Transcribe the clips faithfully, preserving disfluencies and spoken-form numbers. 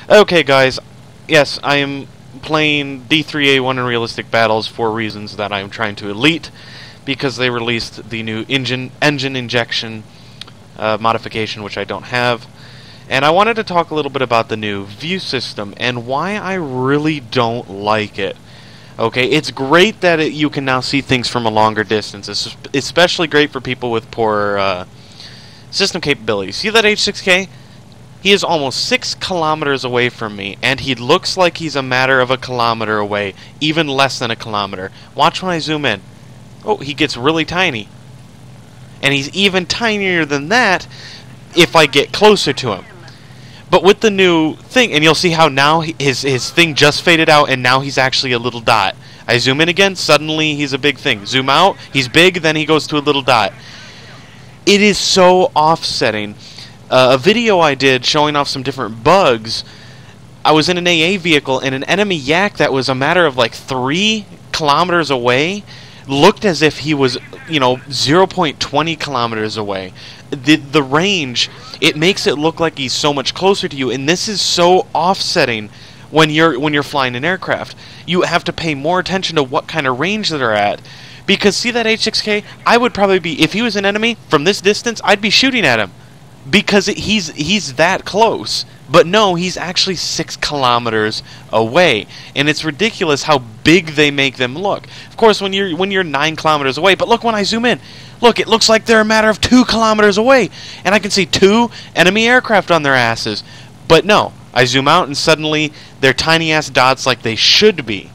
Okay, guys. Yes, I am playing D three A one in Realistic Battles for reasons that I'm trying to elite, because they released the new engine engine injection uh, modification, which I don't have. And I wanted to talk a little bit about the new view system and why I really don't like it. Okay, it's great that it, you can now see things from a longer distance. It's especially great for people with poor uh, system capabilities. See that H six K? He is almost six kilometers away from me, and he looks like he's a matter of a kilometer away, even less than a kilometer. Watch when I zoom in. Oh, he gets really tiny. And he's even tinier than that if I get closer to him. But with the new thing, and you'll see how now his, his thing just faded out, and now he's actually a little dot. I zoom in again, suddenly he's a big thing. Zoom out, he's big, then he goes to a little dot. It is so offsetting. Uh, a video I did showing off some different bugs, I was in an A A vehicle, and an enemy yak that was a matter of like three kilometers away looked as if he was, you know, zero point two zero kilometers away. The, the range, it makes it look like he's so much closer to you, and this is so offsetting when you're when you're flying an aircraft. You have to pay more attention to what kind of range they're at. Because see that H six K? I would probably be, if he was an enemy from this distance, I'd be shooting at him. Because it, he's he's that close. But no, he's actually six kilometers away, and it's ridiculous how big they make them look. Of course, when you're when you're nine kilometers away, but look when I zoom in, look, it looks like they're a matter of two kilometers away, and I can see two enemy aircraft on their asses. But no, I zoom out, and suddenly they're tiny ass dots like they should be.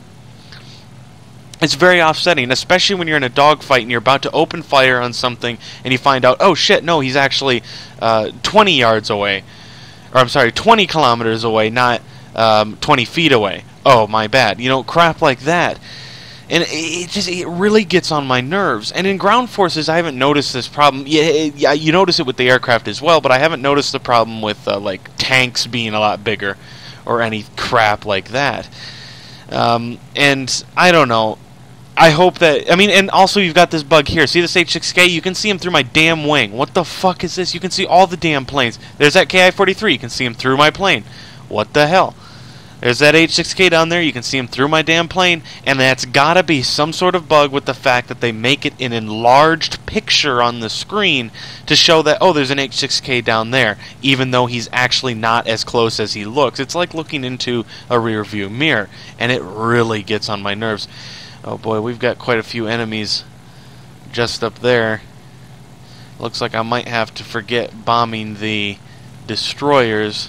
It's very offsetting, especially when you're in a dogfight and you're about to open fire on something, and you find out, oh shit, no, he's actually uh, twenty yards away. Or I'm sorry, twenty kilometers away, not um, twenty feet away. Oh, my bad. You know, crap like that. And it, it just, it really gets on my nerves. And in ground forces, I haven't noticed this problem. Yeah, yeah, you notice it with the aircraft as well, but I haven't noticed the problem with, uh, like, tanks being a lot bigger or any crap like that. Um, and I don't know. I hope that, I mean, and also you've got this bug here. See this H six K? You can see him through my damn wing. What the fuck is this? You can see all the damn planes. There's that K I forty-three. You can see him through my plane. What the hell? There's that H six K down there. You can see him through my damn plane. And that's gotta be some sort of bug with the fact that they make it an enlarged picture on the screen to show that, oh, there's an H six K down there, even though he's actually not as close as he looks. It's like looking into a rear view mirror. And it really gets on my nerves. Oh boy, we've got quite a few enemies just up there. Looks like I might have to forget bombing the destroyers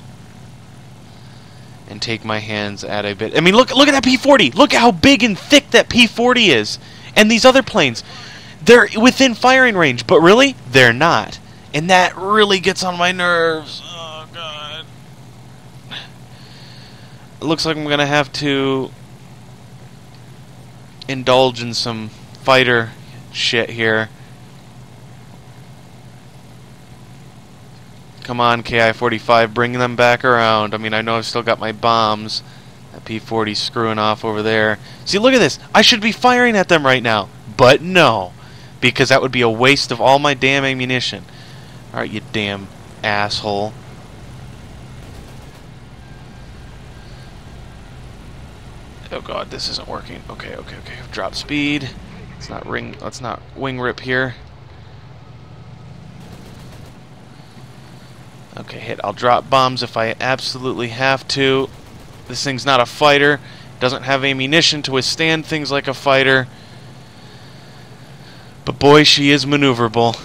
and take my hands at a bit. I mean, look look at that P forty! Look at how big and thick that P forty is! And these other planes, they're within firing range, but really, they're not. And that really gets on my nerves. Oh, God. It looks like I'm going to have to indulge in some fighter shit here. Come on, K I forty-five, bring them back around. I mean, I know I've still got my bombs. That P forty's screwing off over there. See, look at this. I should be firing at them right now. But no, because that would be a waste of all my damn ammunition. Alright, you damn asshole. Oh god, this isn't working. Okay, okay, okay. Drop speed. Let's not ring. Let's not wing rip here. Okay, hit. I'll drop bombs if I absolutely have to. This thing's not a fighter. Doesn't have ammunition to withstand things like a fighter. But boy, she is maneuverable.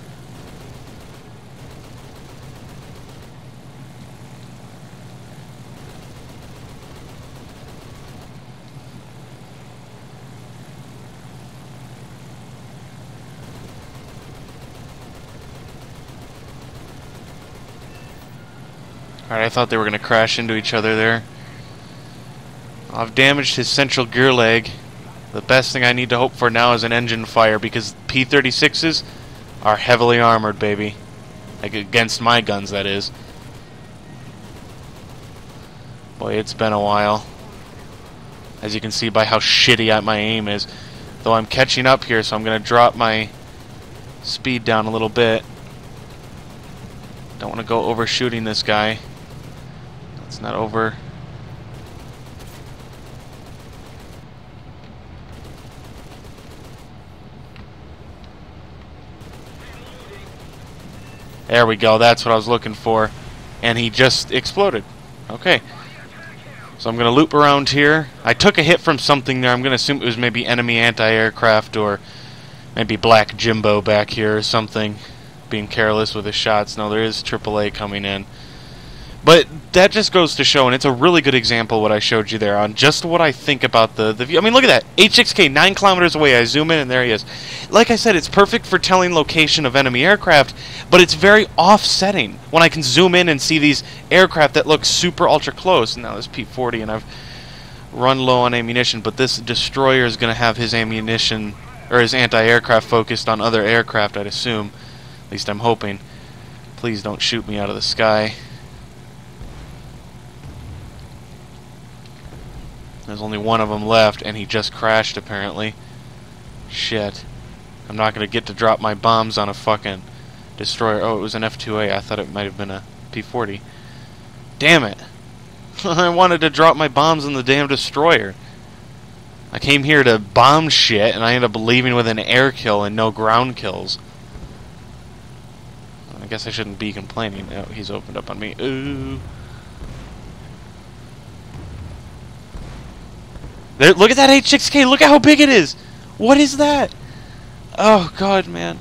Alright, I thought they were going to crash into each other there. I've damaged his central gear leg. The best thing I need to hope for now is an engine fire, because P thirty-sixes are heavily armored, baby. Like, against my guns, that is. Boy, it's been a while. As you can see by how shitty my aim is. Though I'm catching up here, so I'm going to drop my speed down a little bit. Don't want to go overshooting this guy. Let's It's not over. There we go. That's what I was looking for. And he just exploded. Okay. So I'm going to loop around here. I took a hit from something there. I'm going to assume it was maybe enemy anti-aircraft or maybe Black Jimbo back here or something. Being careless with his shots. No, there is triple A coming in. But that just goes to show, and it's a really good example what I showed you there on just what I think about the, the view. I mean, look at that. H six K, nine kilometers away. I zoom in, and there he is. Like I said, it's perfect for telling location of enemy aircraft, but it's very offsetting when I can zoom in and see these aircraft that look super ultra close. Now this P forty, and I've run low on ammunition, but this destroyer is going to have his ammunition, or his anti-aircraft focused on other aircraft, I'd assume. At least I'm hoping. Please don't shoot me out of the sky. There's only one of them left, and he just crashed, apparently. Shit. I'm not going to get to drop my bombs on a fucking destroyer. Oh, it was an F two A. I thought it might have been a P forty. Damn it. I wanted to drop my bombs on the damn destroyer. I came here to bomb shit, and I ended up leaving with an air kill and no ground kills. I guess I shouldn't be complaining. Oh, he's opened up on me. Ooh. There, look at that H six K. Look at how big it is. What is that? Oh, God, man.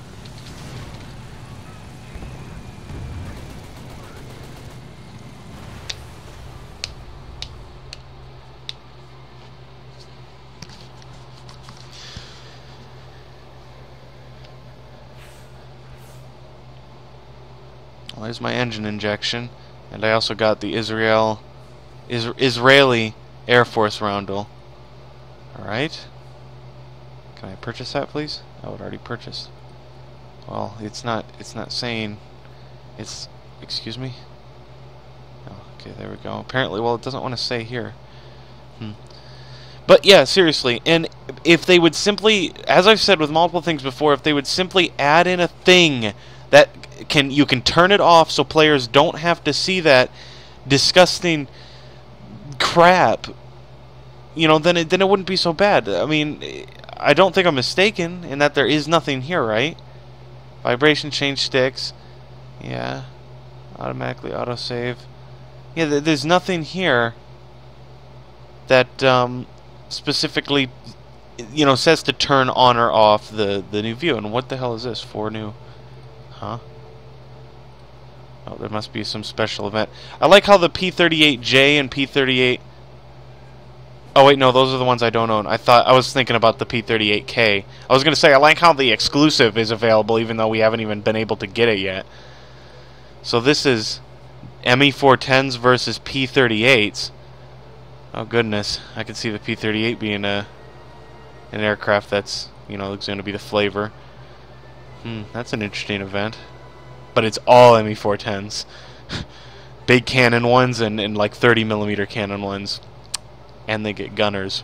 Well, there's my engine injection. And I also got the Israel, Is, Israeli Air Force roundel. Alright. Can I purchase that, please? Oh, it already purchased. Well, it's not it's not saying it's excuse me? Oh, okay, there we go. Apparently, well, it doesn't want to say here. Hmm. But yeah, seriously, and if they would simply, as I've said with multiple things before, if they would simply add in a thing that can you can turn it off so players don't have to see that disgusting crap, you know, then it then it wouldn't be so bad. I mean, I don't think I'm mistaken in that there is nothing here, right? Vibration change sticks. Yeah. Automatically autosave. Yeah, th there's nothing here that um, specifically, you know, says to turn on or off the, the new view. And what the hell is this? Four new... Huh? Oh, there must be some special event. I like how the P thirty-eight J and P thirty-eight... Oh, wait, no, those are the ones I don't own. I thought I was thinking about the P thirty-eight K. I was going to say, I like how the exclusive is available, even though we haven't even been able to get it yet. So this is M E four tens versus P thirty-eights. Oh, goodness. I could see the P thirty-eight being a, an aircraft that's, you know, going to be the flavor. Hmm, that's an interesting event. But it's all M E four tens. Big cannon ones and, and like thirty millimeter cannon ones. And they get gunners.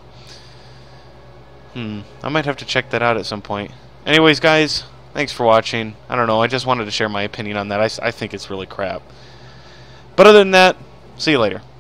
Hmm, I might have to check that out at some point. Anyways, guys, thanks for watching. I don't know, I just wanted to share my opinion on that. I, I think it's really crap. But other than that, see you later.